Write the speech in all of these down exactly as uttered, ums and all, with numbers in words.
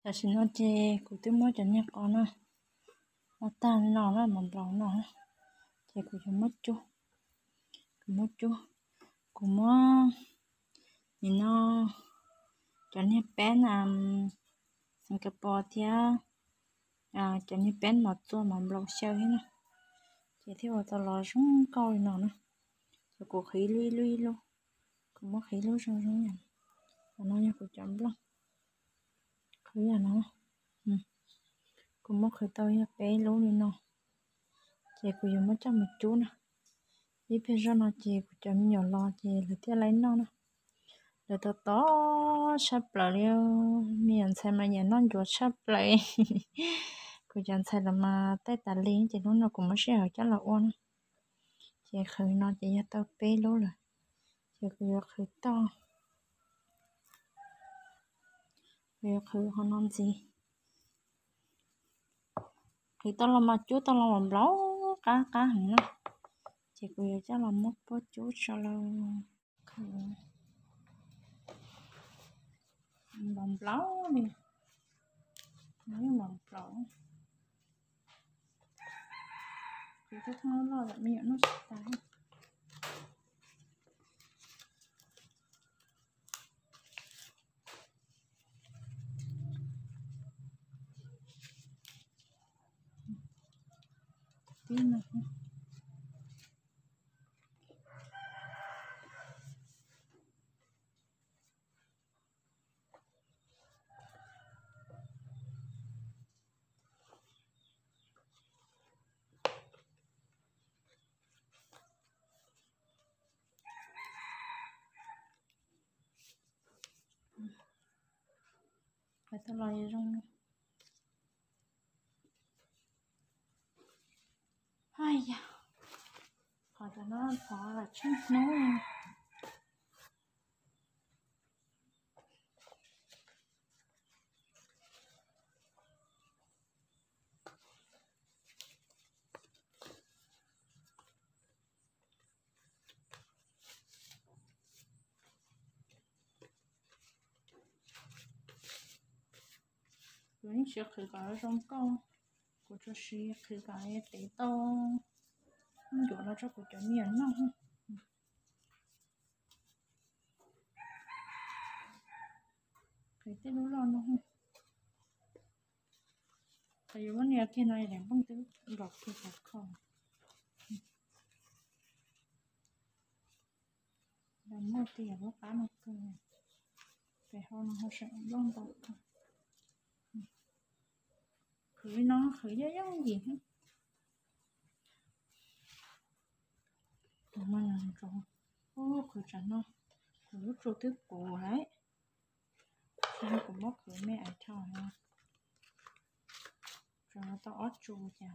là xin nó chê cụ tiếng mới cho nhé con à nó tan nó là mầm lòng nó chê cụ cho mất chú cụ mất chú cụ mất nhìn nó cho nhé bé là Singapore thì à cho nhé bé mà tôi mầm lòng sao thế nè chê theo vào tao lo xuống coi nó nè rồi cụ khí lui lui luôn cụ mất khí lui xuống xuống nhỉ và nó nhé cụ chấm lắm khí là nó ừ. Cụ mất khí tao nhé bé luôn đi nó chị cũng dùng mất cho một chút nè đi phía sau nó chị cũng chấm nhỏ lo chị là tiếc lấy nó nè để tao to sắp lại liêu miền xem mà nhà nó chuột sắp lại cũng chẳng thấy là mà tay ta liền chị nó cũng mất sẽ ở chắc là ôn chị khởi nó chị cho tao bé luôn rồi chị cũng khởi to bây khởi họ non gì thì tao làm mà chú tao làm lấu cá cá hẳn nó chị cũng chắc là mất bớt chú cho lâu bầm lấu đi nếu bầm lấu thì cái nó lo lại miệng nó tái tin này phải tao lo gì trong ai da khỏi cho nó khó là chết nó những sự khởi cái trong câu của cho sĩ khởi cái tế to chỗ nó cho của cho miền nó cái tế nó lo nó tại vì vấn đề kia này là không tới đọc thì phải không làm mua tiền nó cá nó cơ phải ho nó ho sợ lông đọc khởi nó khởi giá giống gì hết mà là rồi ô khởi chẳng nó khởi lúc rồi tiếp cổ đấy sao cũng mất khởi mẹ ai cho nó rồi nó tao ót chua chả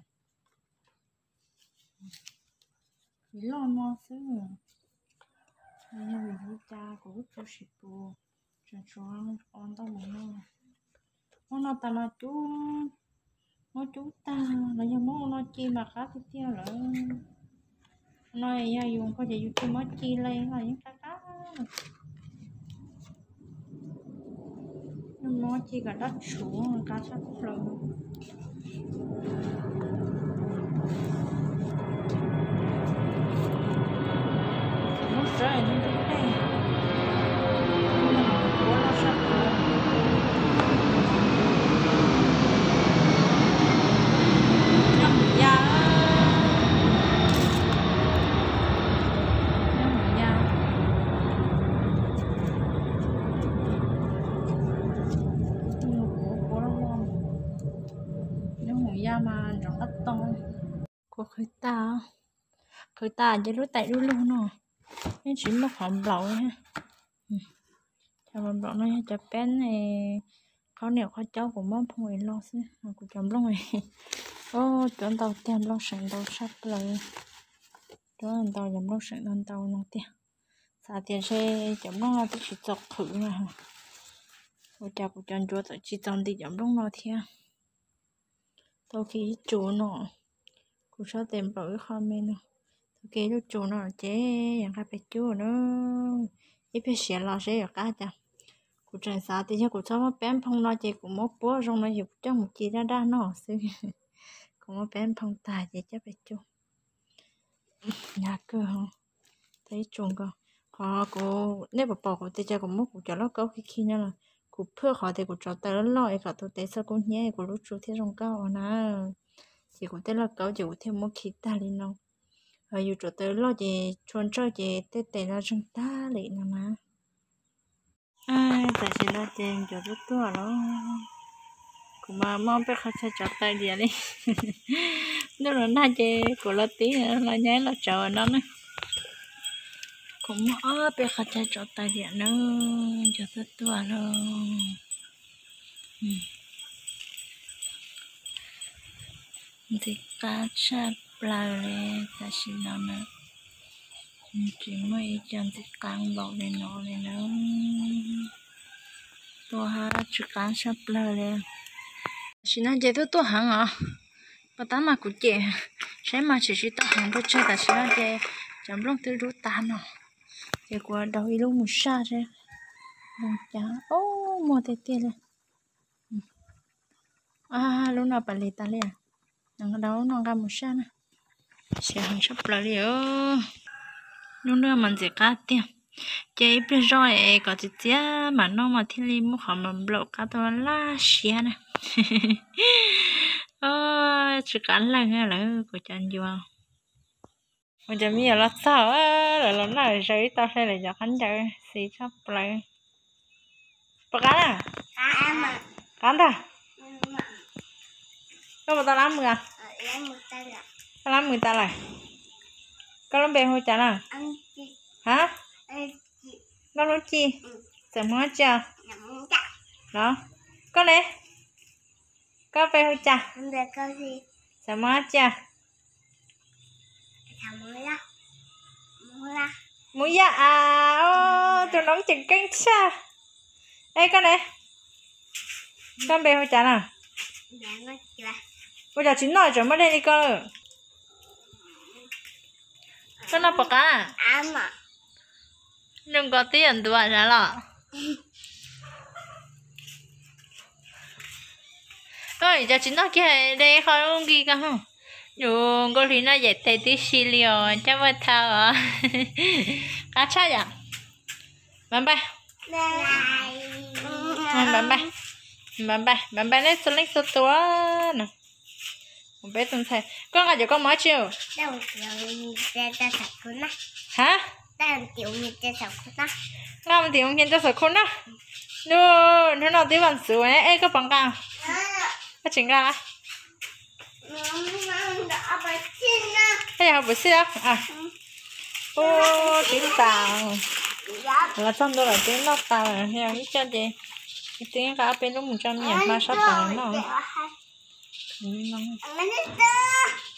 khởi lo mò xứ bây giờ mình đi cha của lúc cho ship bù rồi cho ăn on tao muốn nó nó ta là chú nó chú ta là do món nó chi mà khác cái tiêu nữa nói giờ dùng có thể dùng cái món chi lên là những cái cá nhưng món chi cả đất xuống cá sắt lợn nó rơi những cái này nó nó sắt mà nó ít to của khởi ta khởi ta cho đứa tay đứa luôn nè cái chuyện nó hỏng lậu ha cho mà bọn nó cho bé này có nhiều khó cháu của món phong lo xí của chồng luôn này ô chuẩn tàu tiền lo sẵn tàu sắp lại đó tàu dầm lo sẵn tàu tàu nó tiền xả tiền xe chồng nó là chỉ chọc thử mà của cha của chồng chúa tự chỉ chồng thì chồng luôn nó thiệt tao khi chủ nó cũng sao tìm bởi comment nó cái lúc chủ nó chếอย่างcái bé chủ nó ít bé xẻ lo sẽ ở cá chả cụ trái sao thì cho cụ cho một bén phong nó chỉ cụ một búa trong nó chụp cho một chi ra ra nó xứ cụ một bén phong tài thì chắc phải chung nhà cơ không thấy chung cơ họ cụ nếu mà bỏ cụ thì cho cụ một cụ cho nó có khi khi nhau là cụ phơi họ thì cụ cho tới nó lòi cả tôi thấy sao cũng nhẹ cụ lúc chú thế trong cao nè chỉ cụ thấy là cao chỉ cụ thêm một khí ta lên nó rồi dù cho tới lo gì chuồn cho gì tết tết là trong ta lại nè mà ai tại chỉ là tiền cho rất to đó cũng mà mong biết khách sẽ tay đi đi nếu là na chơi của là tí nữa là nhái là chờ nó nữa cũng ở biết khách sẽ chọn tay đi nữa cho rất to luôn thì cá chép là ta chỉ nó nữa chỉ mấy chân thì càng bảo lên nó lên nữa tôi ha chỉ cá chép là chỉ nói chơi tôi tôi hàng à bắt tám mà cũng chơi sẽ mà chỉ chỉ tôi hàng tôi chơi tại chỉ nói chơi chấm lông từ rút tan à chơi qua đầu đi lúc một sa rồi không chả ô mua tiền tiền lên à lúc nào bà lấy ta liền nó đâu nó ra một sa nè sẽ hàng sắp lại đi ơ lúc nữa mình sẽ cá tiền chơi bây giờ ấy có chỉ tiếc mà nó mà thiên lý mua họ mà block cá tôi lá xé nè ơ chỉ cắn lại nghe là của chân chưa mìnhจะมีอะไรต่อเออแล้วเราหน้าใช้ต่อใช้เลยจะขันใจสีชอบเลยปากกาอ่ะกันต่อก็มาตาล้างมือตาล้างมือตาอะไรก็ล้างเบลหัวใจน่ะฮะก็รู้จีสมมติจ้ะเนาะก็เลยก็ไปหัวใจสมมติจ้ะmũi ya à ô tụi nó chừng căng xa ê con này con bé hồi chán à bây giờ chín nồi chuẩn mất đây đi con ơi con nào bọc à đừng có tiền tụi bạn ra lọ ơi giờ chín nồi kia đây không ghi cả không dù có lý nó dễ thấy tí xì liều chắc mà thao à cá cha vậy bye bye bye bye bye bye bye bye lấy số lấy số tua nè không biết tuần thầy con gà cho con mới chưa hả ngà mình tiểu miên cho sợ khôn á nữa nó nào tí bằng sữa ấy ê có bằng cao có chỉnh ra bây giờ học buổi xưa à ô tiếng tàu là xong rồi là tiếng nó tàu là theo cái chân gì tiếng cả bên lúc một trăm nhỉ mà sắp tàu nó